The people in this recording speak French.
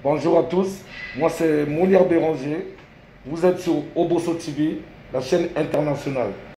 Bonjour à tous, moi c'est Molière Béranger. Vous êtes sur Obosso TV, la chaîne internationale.